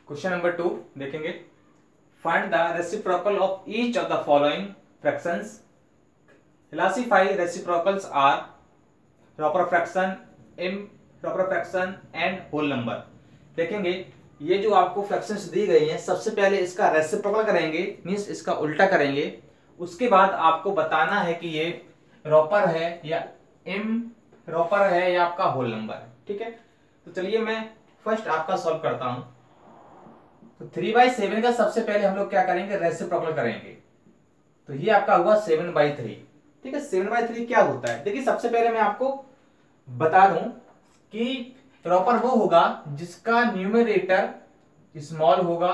Question number 2 देखेंगे। Find the reciprocal of each of the following fractions. Classify reciprocals are proper fraction, improper fraction and whole number. देखेंगे ये जो आपको fractions दी गई हैं, सबसे पहले इसका रेसिप्रोकल करेंगे, मींस इसका उल्टा करेंगे। उसके बाद आपको बताना है कि ये प्रॉपर है या इम्प्रॉपर है या आपका होल नंबर है। ठीक है, तो चलिए मैं फर्स्ट आपका सॉल्व करता हूं। तो 3/7 का सबसे पहले हम लोग क्या करेंगे, रेसिप्रोकल करेंगे। तो ये आपका हुआ 7/3। ठीक है, 7/3 क्या होता है, देखिए सबसे पहले मैं आपको बता दूं कि प्रॉपर वो होगा जिसका न्यूमरेटर स्मॉल होगा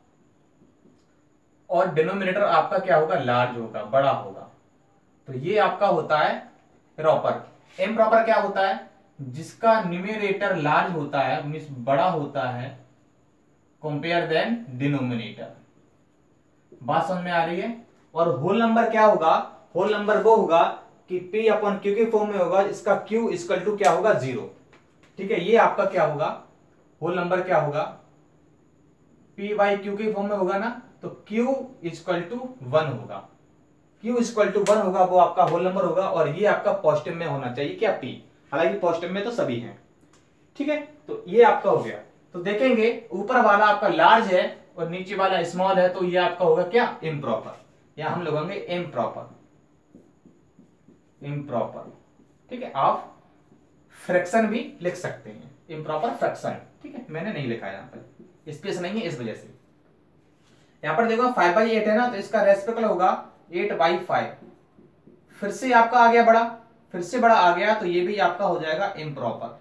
और डिनोमिनेटर आपका क्या होगा, लार्ज होगा, बड़ा होगा। तो ये आपका होता है प्रॉपर। इम्प्रॉपर क्या होता है, जिसका न्यूमरेटर लार्ज होता है, मींस बड़ा होता है कंपेयर देन डिनोमिनेटर। बात समझ में आ रही है। और होल नंबर क्या होगा, होल नंबर वो होगा कि P अपॉन Q के फॉर्म में होगा, इसका Q इक्वल टू क्या होगा, 0। ठीक है, ये आपका क्या होगा, होल नंबर क्या होगा, P बाई Q के फॉर्म में होगा ना, तो Q इक्वल टू 1 होगा। Q इक्वल टू 1 होगा, वो आपका होल नंबर होगा। और ये आपका पॉजिटिव में होना चाहिए क्या, P। हालांकि पॉजिटिव में तो सभी हैं। ठीक है, तो ये आपका हो गया। तो देखेंगे ऊपर वाला आपका लार्ज है और नीचे वाला स्मॉल है, तो ये आपका होगा क्या, इम्प्रॉपर, या हम लोग होंगे इम्प्रॉपर। इम्प्रॉपर, ठीक है, आप फ्रैक्शन भी लिख सकते हैं, इम्प्रॉपर फ्रैक्शन। ठीक है, मैंने नहीं लिखा यहां पर, स्पेस नहीं है इस वजह से। यहां पर देखो 5/8 है ना, तो इसका रेसिप्रोकल होगा 8/5। फिर से आपका आ गया बड़ा, फिर से बड़ा आ गया, तो ये भी आपका हो जाएगा इम्प्रॉपर,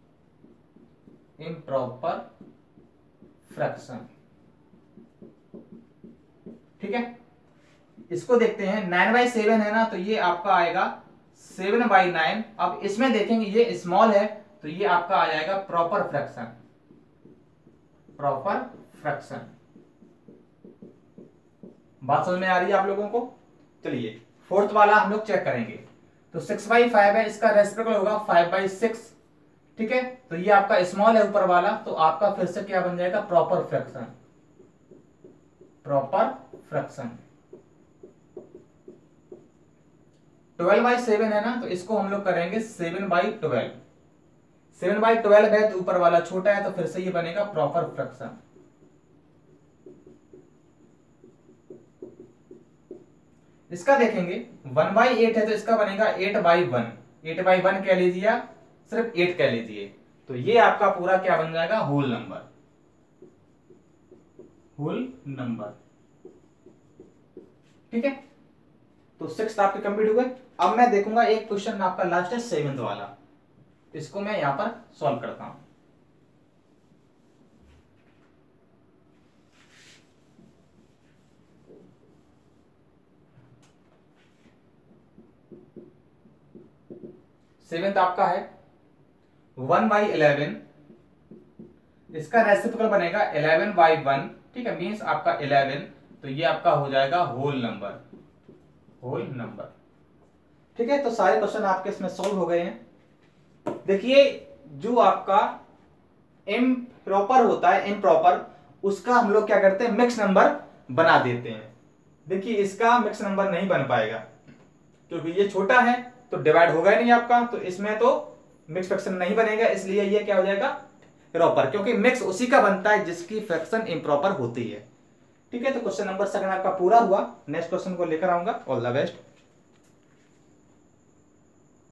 इम्प्रॉपर फ्रैक्शन। ठीक है, इसको देखते हैं 9/7 है ना, तो ये आपका आएगा 7/9। अब इसमें देखेंगे ये स्मॉल है, तो ये आपका आ जाएगा प्रॉपर फ्रैक्शन, प्रॉपर फ्रैक्शन। बात समझ में आ रही है आप लोगों को। चलिए फोर्थ वाला हम लोग चेक करेंगे। तो 6/5 है, इसका रेसिप्रोकल होगा 5/6। ठीक है, तो ये आपका स्मॉल है ऊपर वाला, तो आपका फिर से क्या बन जाएगा, प्रॉपर फ्रैक्शन, प्रॉपर फ्रैक्शन। 12/7 है ना, तो इसको हम लोग करेंगे 7/12। 7/12 है तो ऊपर वाला छोटा है, तो फिर से ये बनेगा प्रॉपर फ्रैक्शन। इसका देखेंगे 1/8 है, तो इसका बनेगा 8/1। 8/1 कह लीजिए, सिर्फ 8 कह लीजिए, तो ये आपका पूरा क्या बन जाएगा, होल नंबर, होल नंबर। ठीक है, तो 6 आपके कंप्लीट हुए। अब मैं देखूंगा एक क्वेश्चन आपका लास्ट है 7th वाला, इसको मैं यहां पर सॉल्व करता हूं। सेवेंथ आपका है 1/11। इसका रेसिप्रोकल बनेगा 11/1। ठीक है, मींस आपका 11, तो ये आपका हो जाएगा होल नंबर, होल नंबर। ठीक है, तो सारे क्वेश्चन आपके इसमें सॉल्व हो गए हैं। देखिए जो आपका इम्प्रॉपर होता है, इम्प्रॉपर, उसका हम लोग क्या करते हैं, मिक्स नंबर बना देते हैं। देखिए इसका मिक्स नंबर नहीं बन पाएगा, क्योंकि ये छोटा है तो डिवाइड होगा ही नहीं आपका, तो इसमें तो मिक्स फ्रैक्शन नहीं बनेगा, इसलिए ये क्या हो जाएगा, प्रॉपर, क्योंकि मिक्स उसी का बनता है जिसकी फ्रैक्शन इम्प्रॉपर होती है। ठीक है, तो क्वेश्चन नंबर 7 आपका पूरा हुआ। नेक्स्ट क्वेश्चन को लेकर आऊंगा। All the best.